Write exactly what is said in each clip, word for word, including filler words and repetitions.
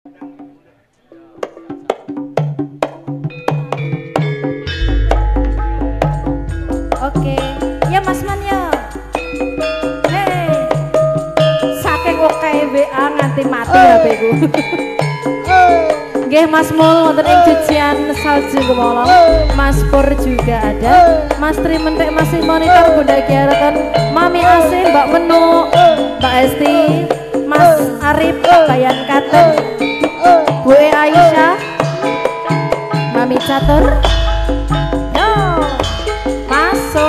Oke, ya Mas Man ya. Hei, saking oke W A nganti mati H P ku. Nggih Mas Mul wonten ing cucian salju kemolong. Mas Pur juga ada. Mas Tri Mentek, Mas Monitor, Bunda Kiaraton, Mami Asih, Mbak Menu, Mbak Esti, Mas Arif, Bayan Katen, Bu E Aisyah, Mami Catur. Yo, masuk.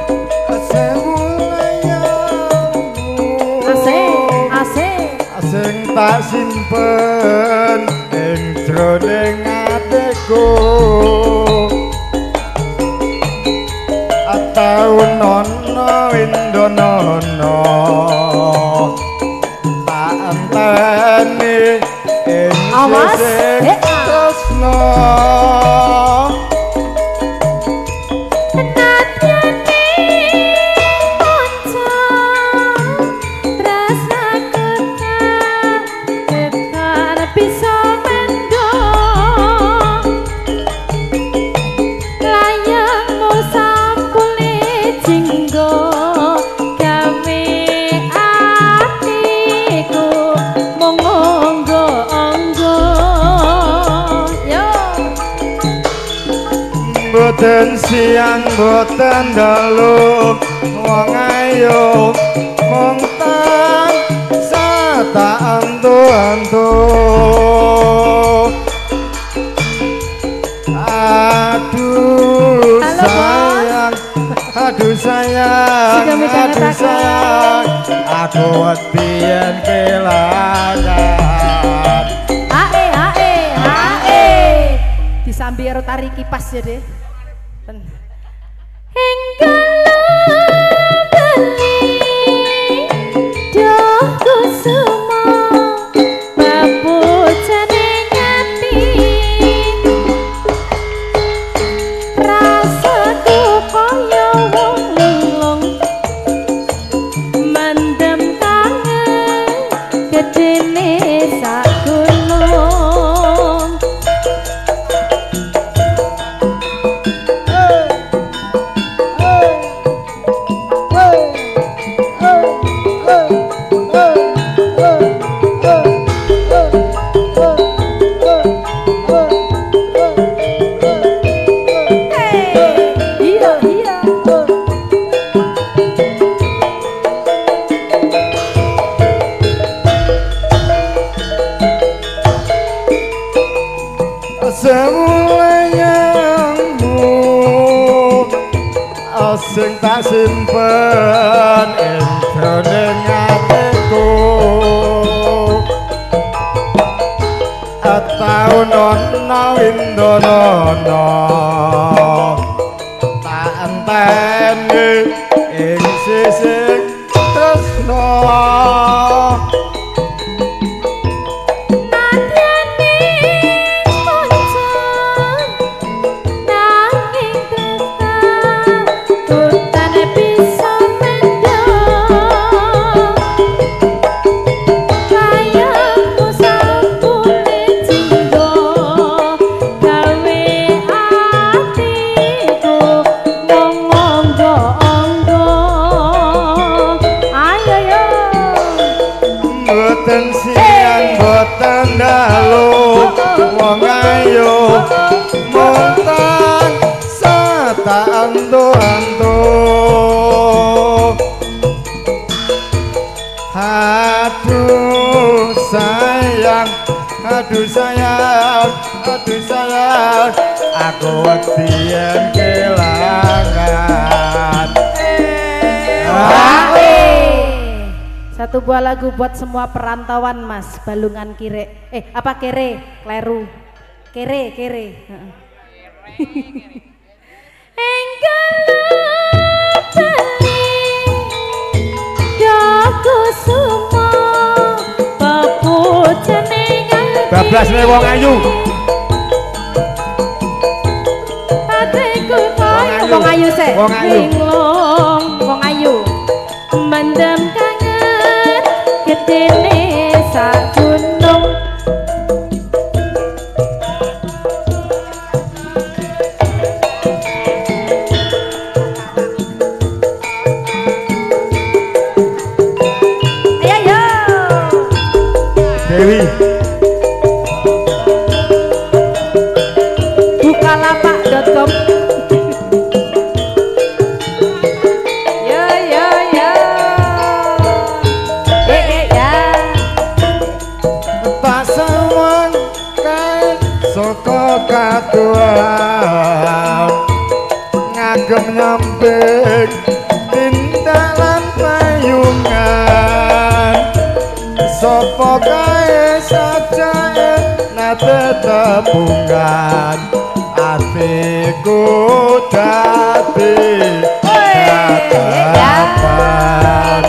Asik, asik. Sing tak simpen ing jroning atiku. Ataun ana windonono tak enteni ing sing tresno. Boten siang boten dalu wong ayu mung sata antu-antu. Aduh sayang, aduh sayang, aduh sayang, aku wedi yen kelangan. Ae ae ae disambi karo tari kipas ya deh. Sing tak simpen ing jroning atiku. Ataun ana windonono tak enteni ing sisik tresno. Boten siang boten dalu wong ayu montan sata antu-antu. Aduh sayang, aduh sayang, aduh sayang, aku wedi yen kelangan. Satu buah lagu buat semua perantauan Mas, Balungan Kire, eh apa kere, kleru, kere, kere. Bablas nih wong ayu. Wong ayu sih. Wong ayu. Wong ayu. Mendem kangen gedene sak gunung. Dewi. bukalapak dot com. Yo yo yo. Eh eh ya. Tak sawang kae saka katuan ngagem nyamping tindalan payungan sapa kae sajae nate tepungkan atiku dadi katapan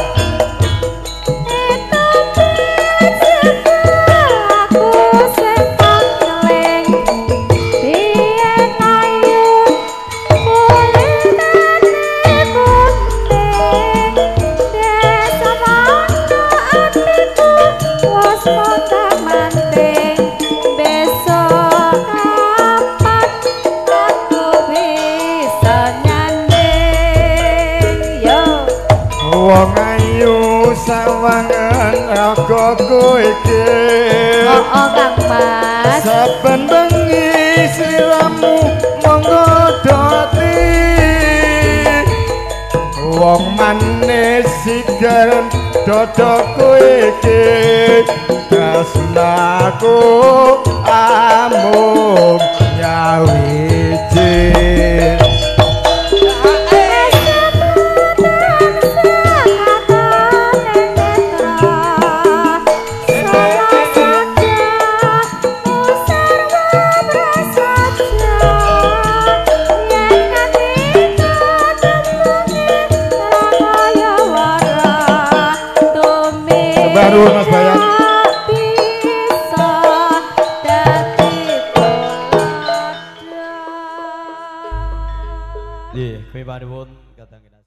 wong ayu sawangan ragaku iki oh oh Kang Mas saben bengi sliramu monggo doti wong manis sigar dodoku iki tresnaku amung nyawiji baru Mas Bayan. Nggih, kowe panuwun kadang